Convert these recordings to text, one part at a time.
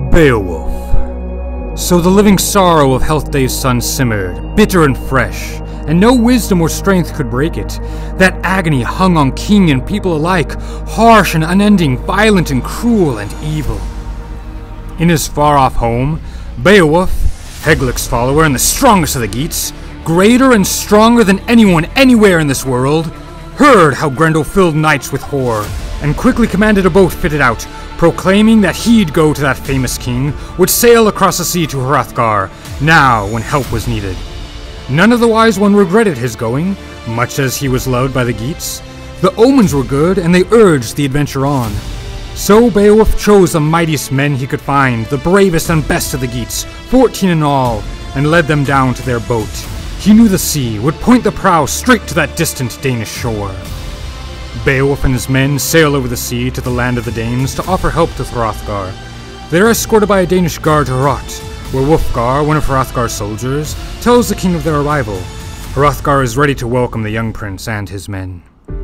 Beowulf. So the living sorrow of Healfdene's son simmered, bitter and fresh, and no wisdom or strength could break it. That agony hung on king and people alike, harsh and unending, violent and cruel and evil. In his far-off home, Beowulf, Hygelac's follower and the strongest of the Geats, greater and stronger than anyone anywhere in this world, heard how Grendel filled knights with horror, and quickly commanded a boat fitted out, proclaiming that he'd go to that famous king, would sail across the sea to Hrothgar, now when help was needed. None of the wise one regretted his going, much as he was loved by the Geats. The omens were good, and they urged the adventure on. So Beowulf chose the mightiest men he could find, the bravest and best of the Geats, 14 in all, and led them down to their boat. He knew the sea, would point the prow straight to that distant Danish shore. Beowulf and his men sail over the sea to the land of the Danes to offer help to Hrothgar. They are escorted by a Danish guard to Hrot, where Wulfgar, one of Hrothgar's soldiers, tells the king of their arrival. Hrothgar is ready to welcome the young prince and his men.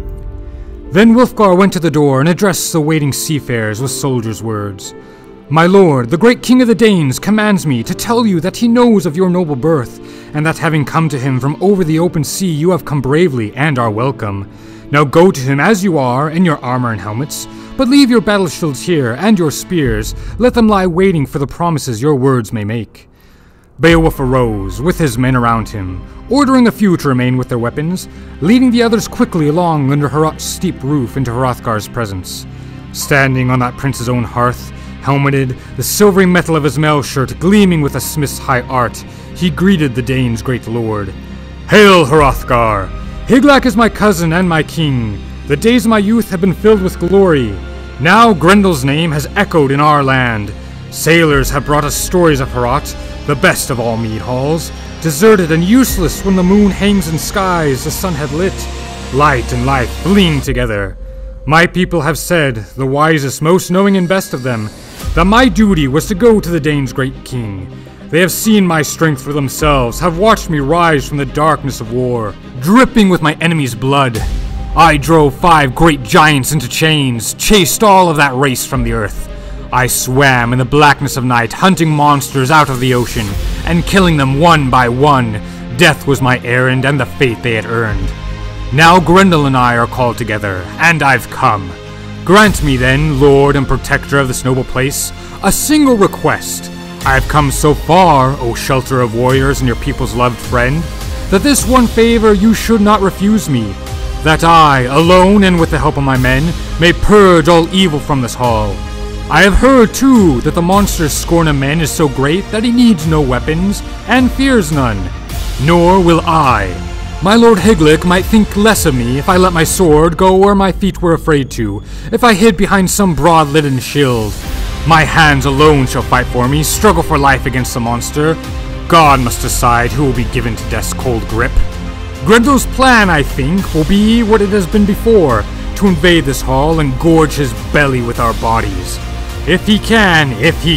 Then Wulfgar went to the door and addressed the waiting seafarers with soldiers' words. "My lord, the great king of the Danes, commands me to tell you that he knows of your noble birth, and that having come to him from over the open sea, you have come bravely and are welcome. Now go to him as you are, in your armor and helmets, but leave your battle shields here, and your spears. Let them lie waiting for the promises your words may make." Beowulf arose, with his men around him, ordering a few to remain with their weapons, leading the others quickly along under Hrot's steep roof into Hrothgar's presence. Standing on that prince's own hearth, helmeted, the silvery metal of his mail shirt gleaming with a smith's high art, he greeted the Danes' great lord. "Hail, Hrothgar! Hygelac is my cousin and my king. The days of my youth have been filled with glory. Now Grendel's name has echoed in our land. Sailors have brought us stories of Hrot, the best of all mead halls, deserted and useless when the moon hangs in skies the sun had lit, light and life fleeing together. My people have said, the wisest, most knowing and best of them, that my duty was to go to the Danes' great king. They have seen my strength for themselves, have watched me rise from the darkness of war, dripping with my enemy's blood. I drove 5 great giants into chains, chased all of that race from the earth. I swam in the blackness of night, hunting monsters out of the ocean, and killing them one by one. Death was my errand and the fate they had earned. Now Grendel and I are called together, and I've come. Grant me then, lord and protector of this noble place, a single request. I have come so far, O shelter of warriors and your people's loved friend, that this one favor you should not refuse me, that I, alone and with the help of my men, may purge all evil from this hall. I have heard, too, that the monster's scorn of men is so great that he needs no weapons, and fears none. Nor will I. My lord Hygelac might think less of me if I let my sword go where my feet were afraid to, if I hid behind some broad linen shield. My hands alone shall fight for me, struggle for life against the monster. God must decide who will be given to death's cold grip. Grendel's plan, I think, will be what it has been before, to invade this hall and gorge his belly with our bodies. If he can.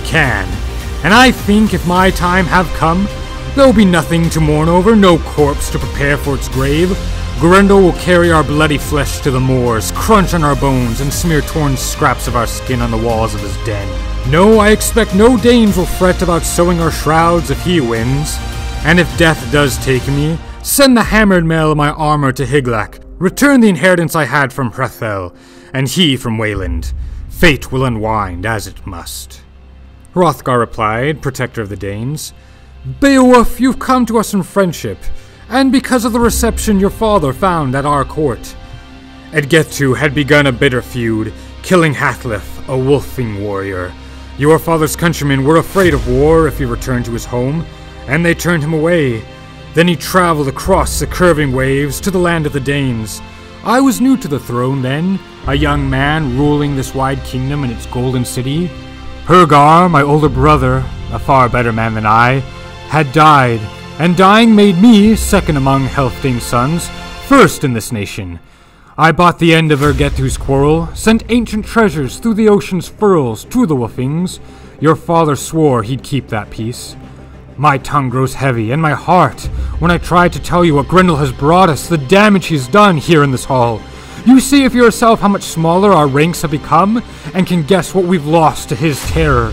And I think if my time have come, there'll be nothing to mourn over, no corpse to prepare for its grave. Grendel will carry our bloody flesh to the moors, crunch on our bones, and smear torn scraps of our skin on the walls of his den. No, I expect no Danes will fret about sewing our shrouds if he wins. And if death does take me, send the hammered mail of my armor to Hygelac. Return the inheritance I had from Hrethel, and he from Wayland. Fate will unwind as it must." Hrothgar replied, protector of the Danes, "Beowulf, you've come to us in friendship, and because of the reception your father found at our court. Edgettu had begun a bitter feud, killing Hathlef, a wolfing warrior. Your father's countrymen were afraid of war if he returned to his home, and they turned him away. Then he traveled across the curving waves to the land of the Danes. I was new to the throne then, a young man ruling this wide kingdom and its golden city. Hrothgar, my older brother, a far better man than I, had died, and dying made me, second among Healfdene's sons, first in this nation. I bought the end of Edgettu's quarrel, sent ancient treasures through the ocean's furrows to the Wolfings. Your father swore he'd keep that peace. My tongue grows heavy, and my heart, when I try to tell you what Grendel has brought us, the damage he's done here in this hall. You see for yourself how much smaller our ranks have become, and can guess what we've lost to his terror.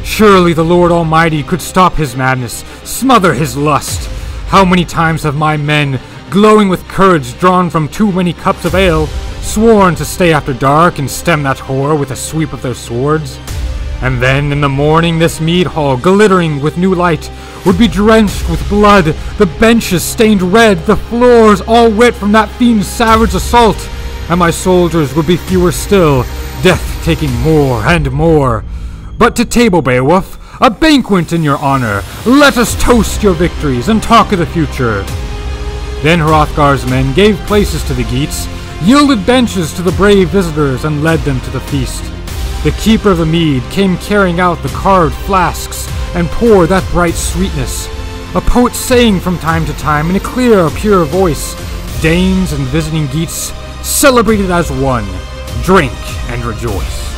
Surely the Lord Almighty could stop his madness, smother his lust. How many times have my men, glowing with courage drawn from too many cups of ale, sworn to stay after dark and stem that horror with a sweep of their swords? And then in the morning this mead hall, glittering with new light, would be drenched with blood, the benches stained red, the floors all wet from that fiend's savage assault, and my soldiers would be fewer still, death taking more and more. But to table, Beowulf, a banquet in your honor. Let us toast your victories and talk of the future. Then Hrothgar's men gave places to the Geats, yielded benches to the brave visitors, and led them to the feast. The keeper of the mead came carrying out the carved flasks and poured that bright sweetness. A poet sang from time to time in a clear, pure voice. Danes and visiting Geats celebrated as one. Drink and rejoice.